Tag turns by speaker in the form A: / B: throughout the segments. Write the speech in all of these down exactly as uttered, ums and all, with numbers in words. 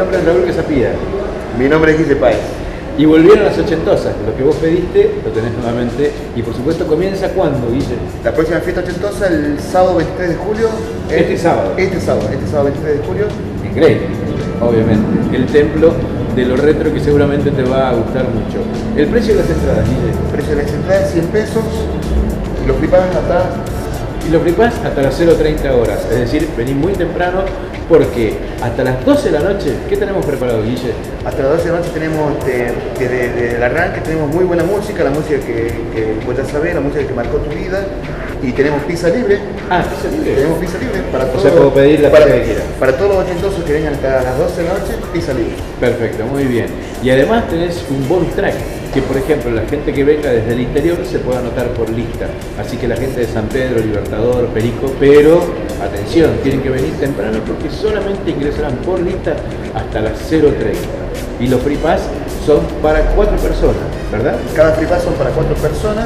A: nombre es Raúl Quesapía.
B: Mi nombre es Guille Páez.
A: Y volvieron las ochentosas, lo que vos pediste lo tenés nuevamente. Y por supuesto, ¿comienza cuándo, Guille?
B: La próxima fiesta ochentosa el sábado veintitrés de julio.
A: Este sábado.
B: Este sábado, este sábado veintitrés de julio.
A: En Grey, obviamente. El templo de lo retro que seguramente te va a gustar mucho. El precio de las entradas, Guille.
B: El precio de las entradas cien pesos. Y los flipaban hasta...
A: Y lo flipás hasta las cero treinta horas. Es decir, venís muy temprano porque hasta las doce de la noche, ¿qué tenemos preparado, Guille?
B: Hasta las doce de la noche tenemos, este, desde, desde el arranque tenemos muy buena música, la música que, que vos ya sabés, la música que marcó tu vida. Y tenemos pizza libre.
A: Ah, pizza libre.
B: Tenemos pizza libre para todos.
A: O sea, puedo pedir la
B: para,
A: pizza que quiera.
B: Para todos los ochentosos que vengan hasta las doce de la noche, pizza libre.
A: Perfecto, muy bien. Y además tenés un bonus track, que por ejemplo la gente que venga desde el interior se puede anotar por lista. Así que la gente de San Pedro, Libertador, Perico, pero atención, tienen que venir temprano porque solamente ingresarán por lista hasta las cero treinta. Y los free pass son para cuatro personas, ¿verdad?
B: Cada free pass son para cuatro personas.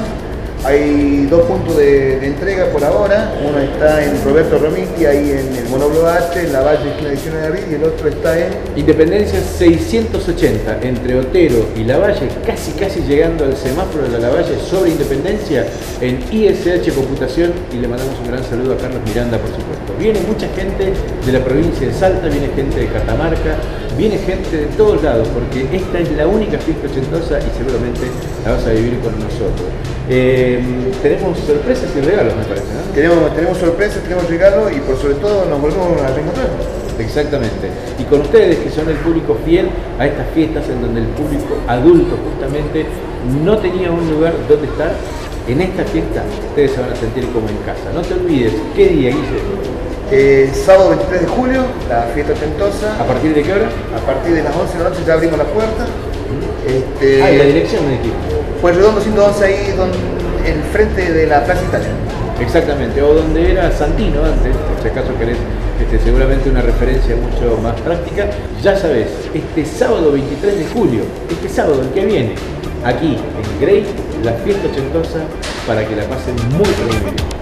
B: Hay dos puntos de, de entrega por ahora. Uno está en Roberto Romiti, ahí en el Monoblo Arte, en la Valle, esquina diecinueve de abril, y el otro está en
A: Independencia seiscientos ochenta, entre Otero y Lavalle, casi casi llegando al semáforo de la Lavalle sobre Independencia, en I S H Computación, y le mandamos un gran saludo a Carlos Miranda, por supuesto. Viene mucha gente de la provincia de Salta, viene gente de Catamarca, viene gente de todos lados, porque esta es la única fiesta ochentosa y seguramente la vas a vivir con nosotros. Eh, tenemos sorpresas y regalos, me parece, ¿no?
B: Tenemos, tenemos sorpresas, tenemos regalos y por sobre todo nos volvemos a reencontrar.
A: Exactamente. Y con ustedes, que son el público fiel a estas fiestas en donde el público adulto justamente no tenía un lugar donde estar, en esta fiesta ustedes se van a sentir como en casa. No te olvides, ¿qué día, Guille?
B: Eh, sábado veintitrés de julio, la fiesta ochentosa.
A: ¿A partir de qué hora?
B: A partir de las once de la noche ya abrimos la puerta. Este,
A: ah, ¿y la dirección de equipo?
B: Pues Redondo ciento once, ahí donde, en frente de la Plaza Italia.
A: Exactamente, o donde era Santino antes, por si acaso querés este, seguramente una referencia mucho más práctica. Ya sabés, este sábado veintitrés de julio, este sábado el que viene, aquí en Grey, la fiesta ochentosa para que la pasen muy, muy bien.